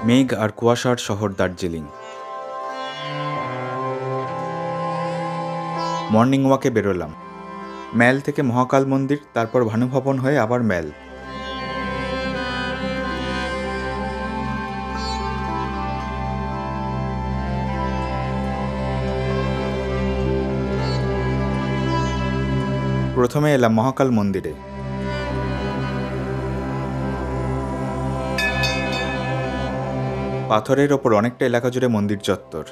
মেঘ আর কুয়াশার শহর দার্জিলিং। মর্নিং ওয়াকে বেরোলাম। ম্যাল থেকে মহাকাল মন্দির, তারপর ভানুভবন হয়ে আবার ম্যাল। প্রথমে এলাম মহাকাল মন্দিরে। পাথরের ওপর অনেকটা এলাকা জুড়ে মন্দির চত্বর।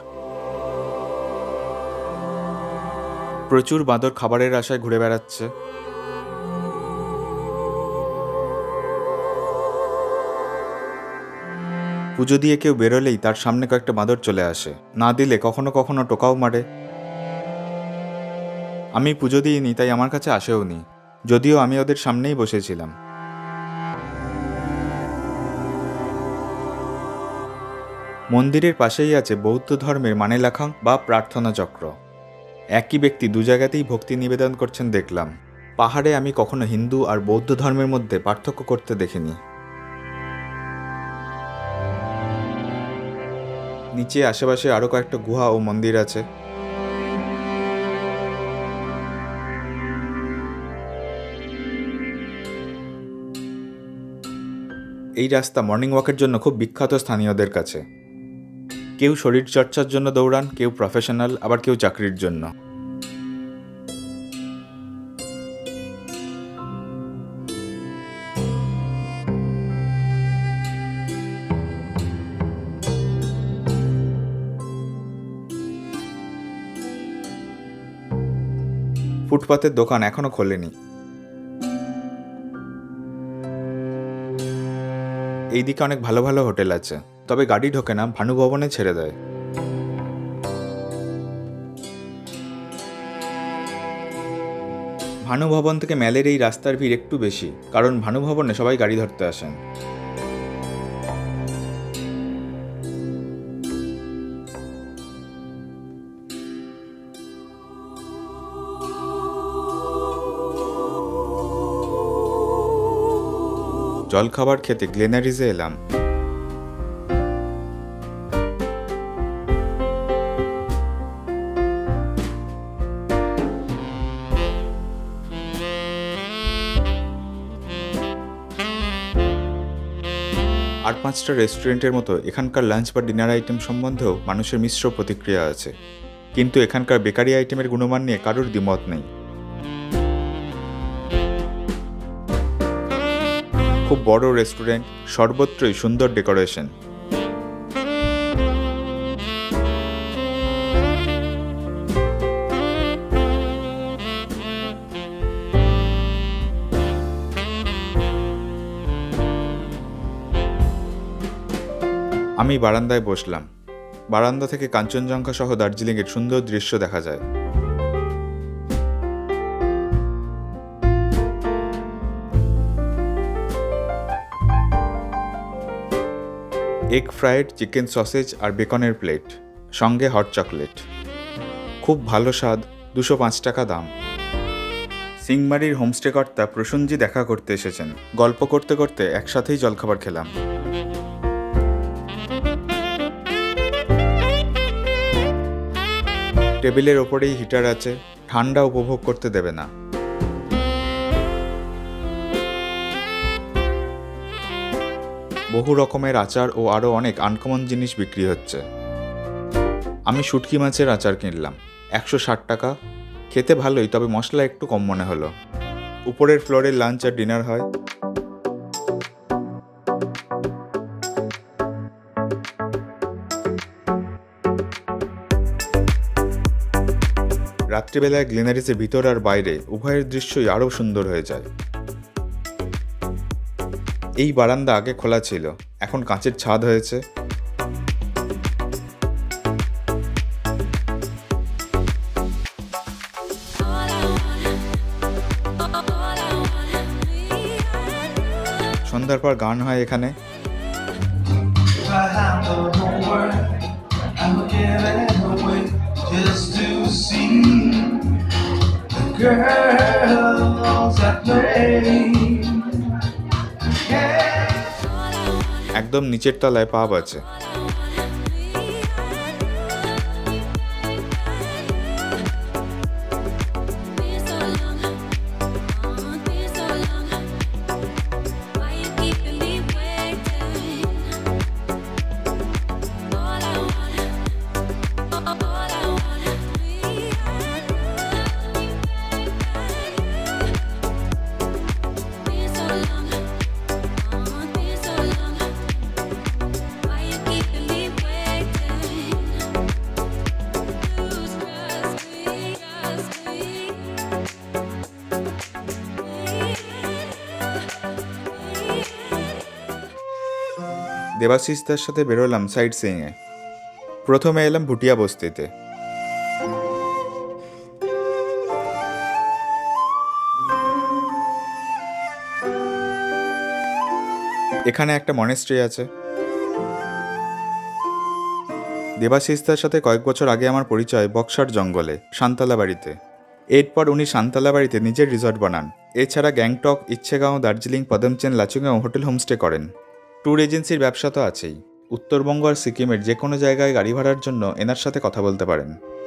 প্রচুর বাঁদর খাবারের আশায় ঘুরে বেড়াচ্ছে। পুজো দিয়ে কেউ বেরোলেই তার সামনে কয়েকটা বাঁদর চলে আসে, না দিলে কখনো কখনো টোকাও মারে। আমি পুজো দিইনি, তাই আমার কাছে আসেও নি, যদিও আমি ওদের সামনেই বসেছিলাম। মন্দিরের পাশেই আছে বৌদ্ধ ধর্মের মানেলাখাং বা প্রার্থনা চক্র। একই ব্যক্তি দু জায়গাতেই ভক্তি নিবেদন করছেন দেখলাম। পাহাড়ে আমি কখনো হিন্দু আর বৌদ্ধ ধর্মের মধ্যে পার্থক্য করতে দেখিনি। নিচে আশেপাশে আরও কয়েকটা গুহা ও মন্দির আছে। এই রাস্তা মর্নিং ওয়াকের জন্য খুব বিখ্যাত স্থানীয়দের কাছে। কেউ শরীর চর্চার জন্য দৌড়ান, কেউ প্রফেশনাল, আবার কেউ চাকরির জন্য। ফুটপাতের দোকান এখনো খোলেনি। এইদিকে অনেক ভালো ভালো হোটেল আছে, তবে গাড়ি ঢোকে না, ভানুভবনে ছেড়ে দেয়। ভানুভবন থেকে ম্যালের এই রাস্তার ভিড় একটু বেশি, কারণ ভানুভবনে সবাই গাড়ি ধরতে আসেন। জলখাবার খেতে গ্লেনারিজে এলাম। আর 5টা রেস্টুরেন্টের মতো এখানকার লাঞ্চ বা ডিনার আইটেম সম্বন্ধেও মানুষের মিশ্র প্রতিক্রিয়া আছে, কিন্তু এখানকার বেকারি আইটেমের গুণমান নিয়ে কারোর দ্বিমত নেই। খুব বড় রেস্টুরেন্ট, সর্বত্রই সুন্দর ডেকোরেশন। আমি বারান্দায় বসলাম। বারান্দা থেকে কাঞ্চনজঙ্ঘা সহ দার্জিলিংয়ের সুন্দর দৃশ্য দেখা যায়। এগ ফ্রাইড, চিকেন সসেজ আর বেকনের প্লেট, সঙ্গে হট চকলেট। খুব ভালো স্বাদ, 205 টাকা দাম। সিংমারির হোমস্টে কর্তা প্রসূনজি দেখা করতে এসেছেন। গল্প করতে করতে একসাথেই জলখাবার খেলাম। টেবিলের ওপরেই হিটার আছে, ঠান্ডা উপভোগ করতে দেবে না। বহু রকমের আচার ও আরও অনেক আনকমন জিনিস বিক্রি হচ্ছে। আমি শুটকি মাছের আচার কিনলাম, 160 টাকা। খেতে ভালোই, তবে মশলা একটু কম মনে হলো। উপরের ফ্লোরে লাঞ্চ আর ডিনার হয়। রাত্রিবেলায় গ্লেনারিসের ভিতর আর বাইরে উভয়ের দৃশ্যই আরও সুন্দর হয়ে যায়। এই বারান্দা আগে খোলা ছিল, এখন কাঁচের ছাদ হয়েছে। সন্ধ্যার পর গান হয় এখানে। একদম নিচের তলায় পাব আছে। দেবাশিসদার সাথে বেরোলাম সাইট সিইংয়ে। প্রথমে এলাম ভুটিয়া বস্তিতে। এখানে একটা মনেস্ট্রি আছে। দেবাশিসদার সাথে কয়েক বছর আগে আমার পরিচয় বক্সার জঙ্গলে, শান্তালা বাড়িতে। এরপর উনি শান্তালা বাড়িতে নিজের রিসর্ট বানান। এছাড়া গ্যাংটক, ইচ্ছেগাঁও, দার্জিলিং, পদমচেন, লাচুংয়েও হোটেল হোমস্টে করেন। ট্যুর এজেন্সির ব্যবসা তো আছেই। উত্তরবঙ্গ আর সিকিমের যে কোনো জায়গায় গাড়ি ভাড়ার জন্য এনার সাথে কথা বলতে পারেন।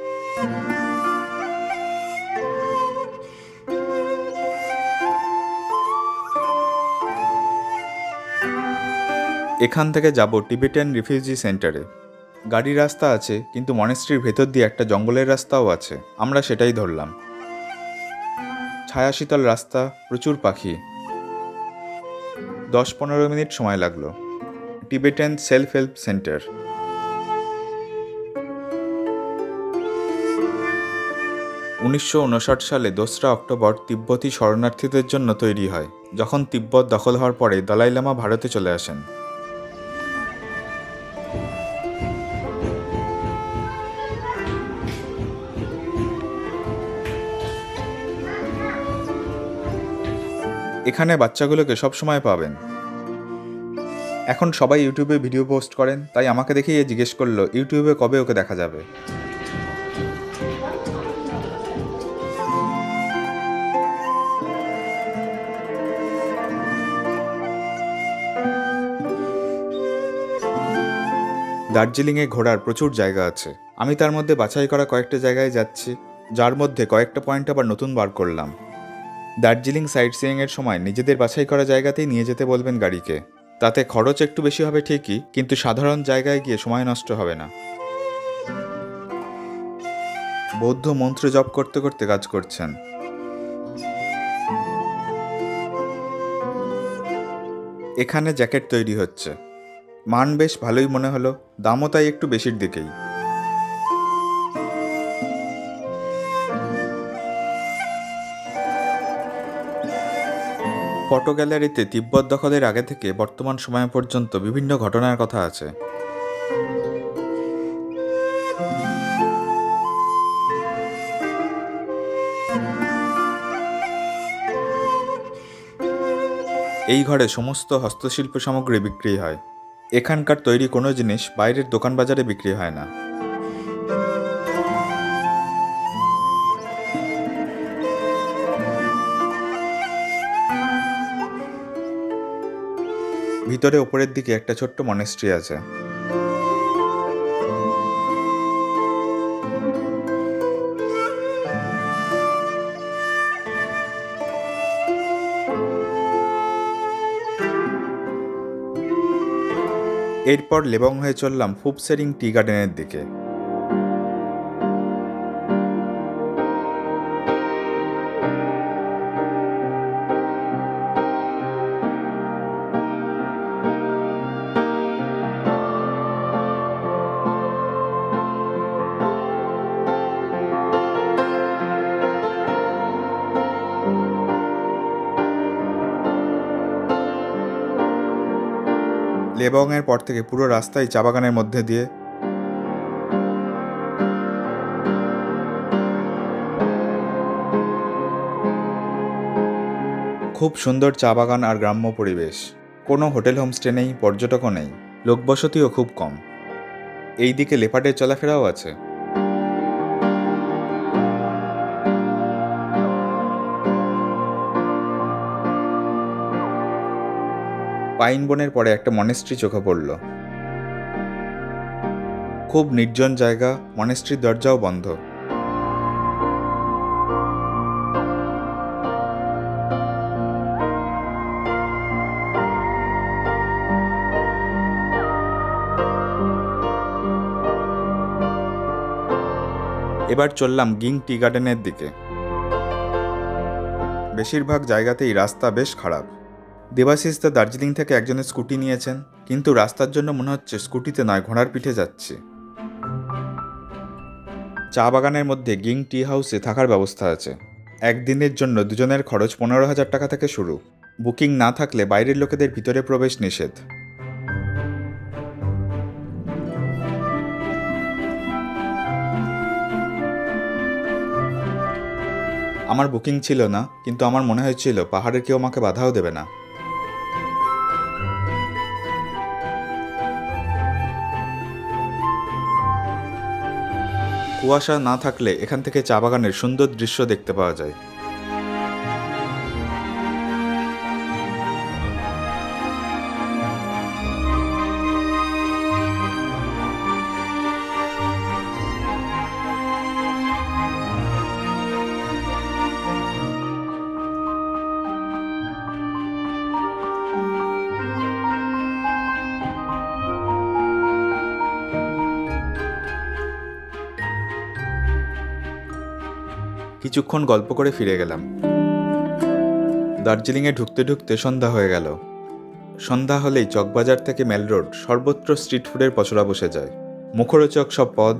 এখান থেকে যাব টিবেটান রিফিউজি সেন্টারে। গাড়ির রাস্তা আছে, কিন্তু মনেস্ট্রির ভেতর দিয়ে একটা জঙ্গলের রাস্তাও আছে। আমরা সেটাই ধরলাম। ছায়াশীতল রাস্তা, প্রচুর পাখি। 10-15 মিনিট সময় লাগলো। Tibetan self help centre. উনিশশো সালে 2রা অক্টোবর তিব্বতী শরণার্থীদের জন্য তৈরি হয়, যখন তিব্বত দখল হওয়ার পরে দলাই লামা ভারতে চলে আসেন। এখানে বাচ্চাগুলোকে সবসময় পাবেন। এখন সবাই ইউটিউবে ভিডিও পোস্ট করেন, তাই আমাকে দেখেই জিজ্ঞেস করলো ইউটিউবে কবে ওকে দেখা যাবে। দার্জিলিংয়ে ঘোরার প্রচুর জায়গা আছে। আমি তার মধ্যে বাছাই করা কয়েকটা জায়গায় যাচ্ছি, যার মধ্যে কয়েকটা পয়েন্ট আবার নতুন বার করলাম। দার্জিলিং সাইট সিইংয়ের সময় নিজেদের বাছাই করা জায়গাতেই নিয়ে যেতে বলবেন গাড়িকে। তাতে খরচ একটু বেশি হবে ঠিকই, কিন্তু সাধারণ জায়গায় গিয়ে সময় নষ্ট হবে না। বৌদ্ধ মন্ত্র জপ করতে করতে কাজ করছেন। এখানে জ্যাকেট তৈরি হচ্ছে। মান বেশ ভালোই মনে হলো, দামও তাই একটু বেশির দিকেই। ফটো গ্যালারিতে তিব্বত দখলের আগে থেকে বর্তমান সময় পর্যন্ত বিভিন্ন ঘটনার কথা আছে। এই ঘরে সমস্ত হস্তশিল্প সামগ্রী বিক্রি হয়। এখানকার তৈরি কোনো জিনিস বাইরের দোকান বাজারে বিক্রি হয় না। ভিতরে ওপরের দিকে একটা ছোট্ট মনেস্ট্রি আছে। এরপর লেবং হয়ে চললাম ফুপসেরিং টি গার্ডেনের দিকে। লেবংয়ের পর থেকে পুরো রাস্তায় চা বাগানের মধ্যে দিয়ে। খুব সুন্দর চা বাগান আর গ্রাম্য পরিবেশ। কোনো হোটেল হোমস্টে নেই, পর্যটকও নেই, লোকবসতিও খুব কম। এই দিকে লেপার্ডের চলাফেরাও আছে। পাইন বনের পরে একটা মনেস্ট্রি চোখে পড়ল। খুব নির্জন জায়গা, মনেস্ট্রির দরজাও বন্ধ। এবার চললাম গিং টি গার্ডেনের দিকে। বেশিরভাগ জায়গাতেই রাস্তা বেশ খারাপ। দেবাশিস দা দার্জিলিং থেকে একজনের স্কুটি নিয়েছেন, কিন্তু রাস্তার জন্য মনে হচ্ছে স্কুটিতে নয়, ঘোড়ার পিঠে যাচ্ছে। চা বাগানের মধ্যে গিং টি হাউসে থাকার ব্যবস্থা আছে। একদিনের জন্য দুজনের খরচ 15,000 টাকা থেকে শুরু। বুকিং না থাকলে বাইরের লোকেদের ভিতরে প্রবেশ নিষেধ। আমার বুকিং ছিল না, কিন্তু আমার মনে হয়েছিল পাহাড়ের কেউ আমাকে বাধাও দেবে না। কুয়াশা না থাকলে এখান থেকে চা বাগানের সুন্দর দৃশ্য দেখতে পাওয়া যায়। কিছুক্ষণ গল্প করে ফিরে গেলাম। দার্জিলিংয়ে ঢুকতে ঢুকতে সন্ধ্যা হয়ে গেল। সন্ধ্যা হলেই চকবাজার থেকে মেল রোড সর্বত্র স্ট্রিট ফুডের পসরা বসে যায়। মুখরোচক সব পদ।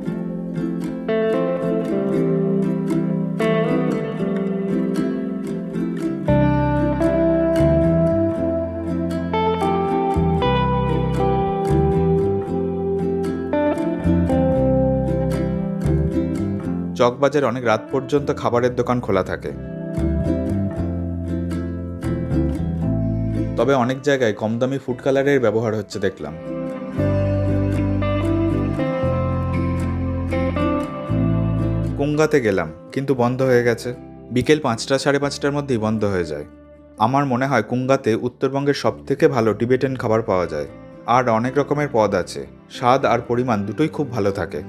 চকবাজারে অনেক রাত পর্যন্ত খাবারের দোকান খোলা থাকে। তবে অনেক জায়গায় কম দামি ফুড কালারের ব্যবহার হচ্ছে দেখলাম। কুঙ্গাতে গেলাম, কিন্তু বন্ধ হয়ে গেছে। বিকেল 5টা সাড়ে 5টার মধ্যেই বন্ধ হয়ে যায়। আমার মনে হয় কুঙ্গাতে উত্তরবঙ্গের সব থেকে ভালো টিবেটান খাবার পাওয়া যায়। আর অনেক রকমের পদ আছে, স্বাদ আর পরিমাণ দুটোই খুব ভালো থাকে।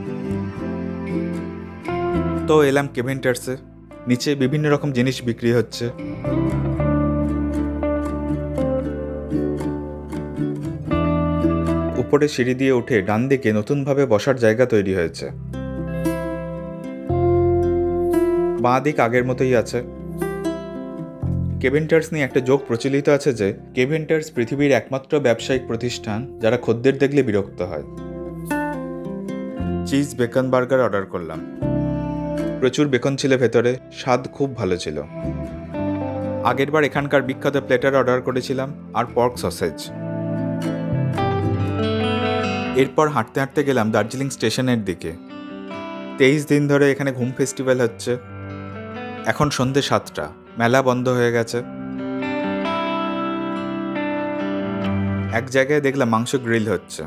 তো এলাম কেভেন্টার্সে। নিচে বিভিন্ন রকম জিনিস বিক্রি হচ্ছে। উপরে সিঁড়ি দিয়ে উঠে ডান দিকে নতুনভাবে বসার জায়গা তৈরি হয়েছে। বাঁ দিক আগের মতোই আছে। কেভেন্টার্স নিয়ে একটা জোক প্রচলিত আছে যে কেভেন্টার্স পৃথিবীর একমাত্র ব্যবসায়িক প্রতিষ্ঠান যারা খদ্দের দেখলে বিরক্ত হয়। চিজ বেকন বার্গার অর্ডার করলাম। প্রচুর বেকন ছিল ভেতরে, স্বাদ খুব ভালো ছিল। আগেরবার এখানকার বিখ্যাত প্লেটার অর্ডার করেছিলাম, আর পর্ক সসেজ। এরপর হাঁটতে হাঁটতে গেলাম দার্জিলিং স্টেশনের দিকে। 23 দিন ধরে এখানে ঘুম ফেস্টিভ্যাল হচ্ছে। এখন সন্ধে 7টা, মেলা বন্ধ হয়ে গেছে। এক জায়গায় দেখলাম মাংস গ্রিল হচ্ছে।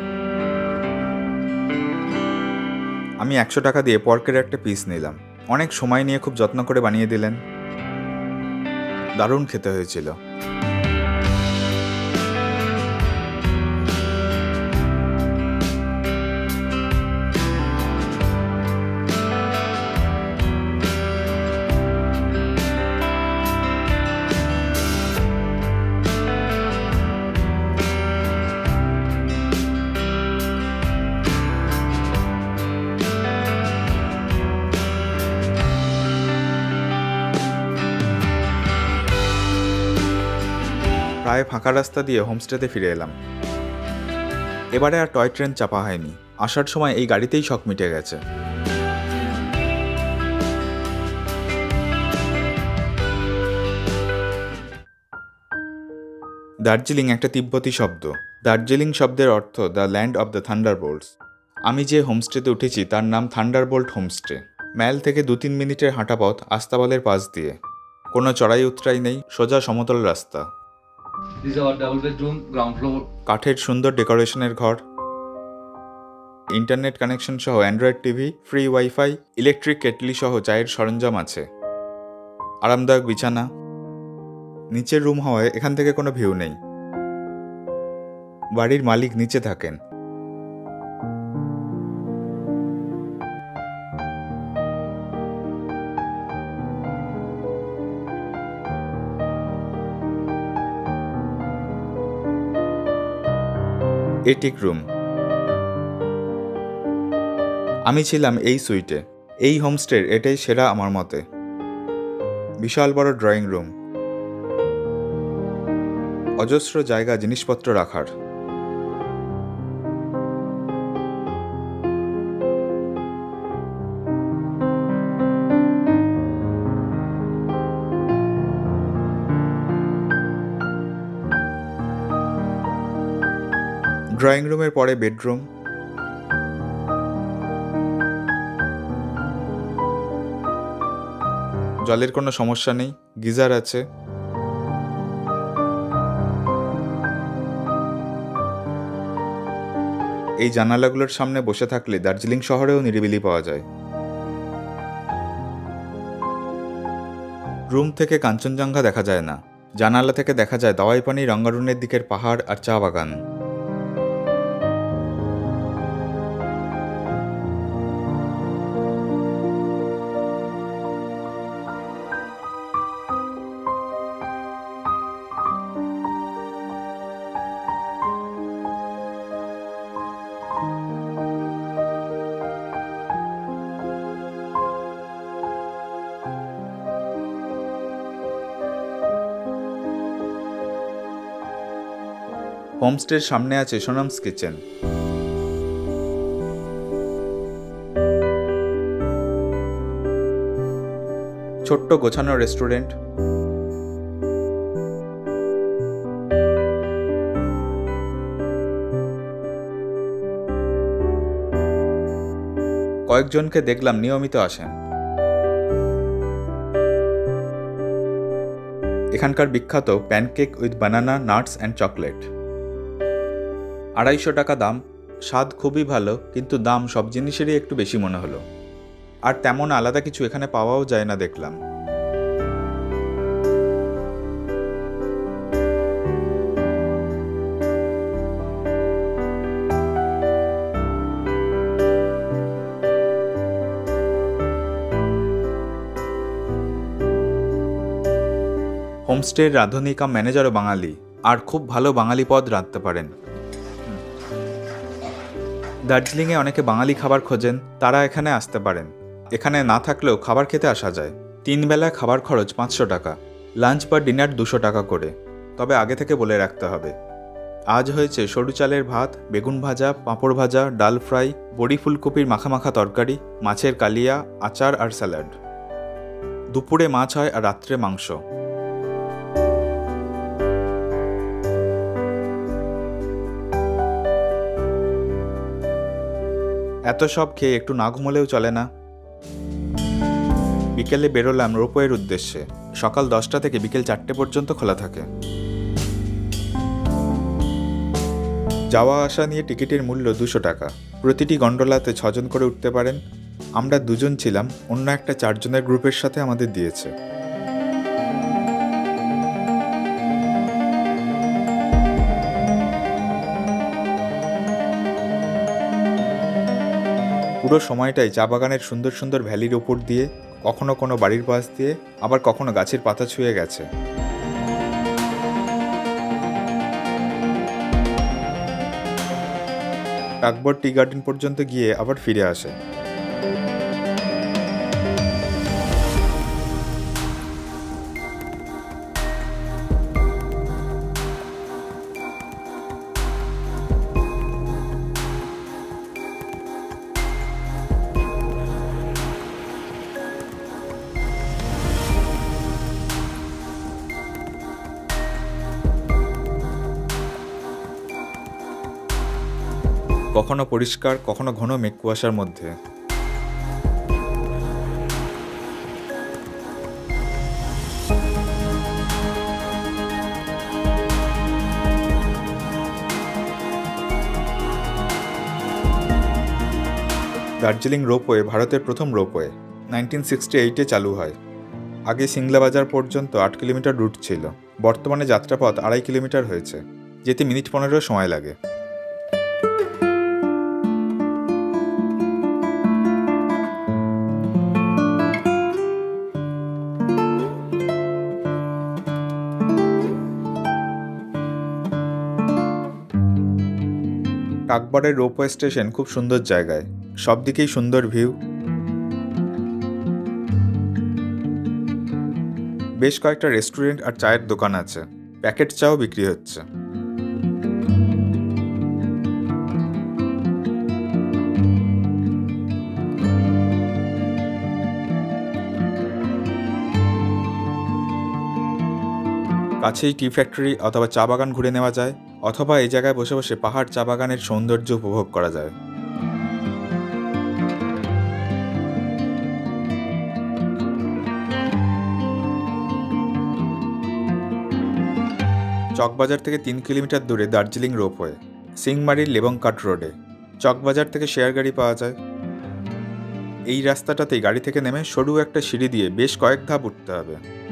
আমি 100 টাকা দিয়ে পর্কের একটা পিস নিলাম। অনেক সময় নিয়ে খুব যত্ন করে বানিয়ে দিলেন। দারুণ খেতে হয়েছিল। প্রায় ফাঁকা রাস্তা দিয়ে হোমস্টেতে ফিরে এলাম। এবারে আর টয় ট্রেন চাপা হয়নি। আসার সময় এই গাড়িতেই শখ মিটে গেছে। দার্জিলিং একটা তিব্বতী শব্দ। দার্জিলিং শব্দের অর্থ the land of the thunderbolts. আমি যে হোমস্টেতে উঠেছি তার নাম থান্ডারবোল্ট হোমস্টে। ম্যাল থেকে 2-3 মিনিটের হাঁটা পথ আস্তাবলের পাশ দিয়ে। কোনো চড়াই উতরাই নেই, সোজা সমতল রাস্তা। কাঠের সুন্দর ডেকোরেশনের ঘর, ইন্টারনেট কানেকশন সহ android TV, free wifi, electric kettle সহ চায়ের সরঞ্জাম আছে। আরামদায়ক বিছানা। নিচের রুম হওয়ায় এখান থেকে কোনো ভিউ নেই। বাড়ির মালিক নিচে থাকেন। Attic room. আমি ছিলাম এই সুইটে। এই হোমস্টের এটাই সেরা আমার মতে। বিশাল বড় ড্রয়িং রুম, অজস্র জায়গা জিনিসপত্র রাখার। ড্রয়িং রুমের পরে বেডরুম, জলের কোনো সমস্যা নেই, গিজার আছে। এই জানালাগুলোর সামনে বসে থাকলে দার্জিলিং শহরেও নিরিবিলি পাওয়া যায়। রুম থেকে কাঞ্চনজঙ্ঘা দেখা যায় না, জানালা থেকে দেখা যায় দাওয়াই পানি, রঙ্গারুনের দিকের পাহাড় আর চা বাগান। হোমস্টের সামনে আছে সোনামস কিচেন। ছোট্ট গোছানো রেস্টুরেন্ট। কয়েকজনকে দেখলাম নিয়মিত আসেন। এখানকার বিখ্যাত pancake with banana, nuts and chocolate. 250 টাকা দাম। স্বাদ খুবই ভালো, কিন্তু দাম সব জিনিসেরই একটু বেশি মনে হলো। আর তেমন আলাদা কিছু এখানে পাওয়াও যায় না দেখলাম। হোমস্টের রাঁধুনি কাম ম্যানেজারও বাঙালি, আর খুব ভালো বাঙালি পদ রাঁধতে পারেন। দার্জিলিংয়ে অনেকে বাঙালি খাবার খোঁজেন, তারা এখানে আসতে পারেন। এখানে না থাকলেও খাবার খেতে আসা যায়। 3 বেলা খাবার খরচ 500 টাকা, লাঞ্চ বা ডিনার 200 টাকা করে। তবে আগে থেকে বলে রাখতে হবে। আজ হয়েছে সরু চালের ভাত, বেগুন ভাজা, পাঁপড় ভাজা, ডাল ফ্রাই, বড়ি ফুলকপির মাখা মাখা তরকারি, মাছের কালিয়া, আচার আর স্যালাড। দুপুরে মাছ হয় আর রাত্রে মাংস। এত সব খেয়ে একটু না ঘুমলেও চলে না। বিকেলে বেরোলাম রোপওয়ের উদ্দেশ্যে। সকাল 10টা থেকে বিকেল 4টে পর্যন্ত খোলা থাকে। যাওয়া আসা নিয়ে টিকিটের মূল্য 200 টাকা। প্রতিটি গন্ডোলাতে 6 জন করে উঠতে পারেন। আমরা 2 জন ছিলাম, অন্য একটা 4 জনের গ্রুপের সাথে আমাদের দিয়েছে। পুরো সময়টাই চা বাগানের সুন্দর সুন্দর ভ্যালির ওপর দিয়ে, কখনো কোনো বাড়ির পাশ দিয়ে, আবার কখনো গাছের পাতা ছুঁয়ে গেছে। টাকবর টি গার্ডেন পর্যন্ত গিয়ে আবার ফিরে আসে। কখনো পরিষ্কার, কখনো ঘন মেঘ কুয়াশার মধ্যে। দার্জিলিং রোপওয়ে ভারতের প্রথম রোপওয়ে। 1968-এ চালু হয়। আগে সিংলা বাজার পর্যন্ত 8 কিলোমিটার রুট ছিল। বর্তমানে যাত্রাপথ 2.5 কিলোমিটার হয়েছে। যেতে মিনিট 15 সময় লাগে। কাকবরের রোপওয়ে স্টেশন খুব সুন্দর জায়গায়, সব দিকেই সুন্দর ভিউ। বেশ কয়েকটা রেস্টুরেন্ট আর চায়ের দোকান আছে, প্যাকেট চাও বিক্রি হচ্ছে। কাছেই টি ফ্যাক্টরি অথবা চা বাগান ঘুরে নেওয়া যায়, অথবা এই জায়গায় বসে বসে পাহাড় চা বাগানের সৌন্দর্য উপভোগ করা যায়। চকবাজার থেকে 3 কিলোমিটার দূরে দার্জিলিং রোপওয়ে, সিংমারির লেবংকাট রোডে। চকবাজার থেকে শেয়ার গাড়ি পাওয়া যায়। এই রাস্তাটাতেই গাড়ি থেকে নেমে সরু একটা সিঁড়ি দিয়ে বেশ কয়েক ধাপ উঠতে হবে।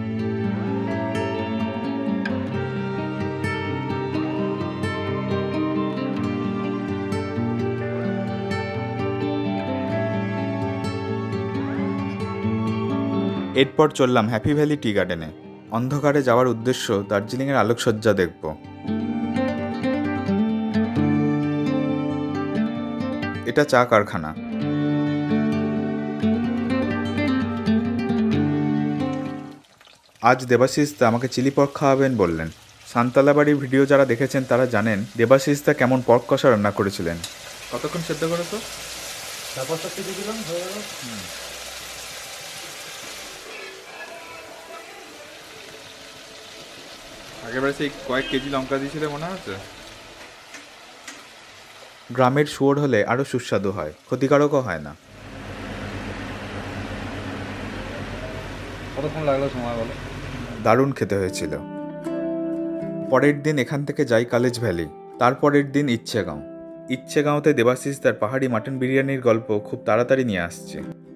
এরপর চললাম হ্যাপি ভ্যালি টি গার্ডেনে। অন্ধকারে যাওয়ার উদ্দেশ্য দার্জিলিংয়ের আলোকসজ্জা দেখব। এটা চা কারখানা। আজ দেবাশিস দা আমাকে চিলি পর্ক খাওয়াবেন বললেন। সান্তালা বাড়ির ভিডিও যারা দেখেছেন তারা জানেন দেবাশিস দা কেমন পর্ক কষা রান্না করেছিলেন। কতক্ষণ সেদ্ধ করেছো? 4-5 কেজি দিলাম, হয়ে গেল। আগেরবার সেই কয়েক কেজি লঙ্কা দিয়েছিলে মনে আছে? গ্রামের শুয়োর হলে আরও সুস্বাদু হয়, ক্ষতিকারকও হয় না। কতক্ষণ লাগলো সময় বলো? দারুণ খেতে হয়েছিল। পরের দিন এখান থেকে যাই কলেজ ভ্যালি, তারপরের দিন ইচ্ছেগাঁও। ইচ্ছেগাঁওতে দেবাশিস তার পাহাড়ি মাটন বিরিয়ানির গল্প খুব তাড়াতাড়ি নিয়ে আসছে।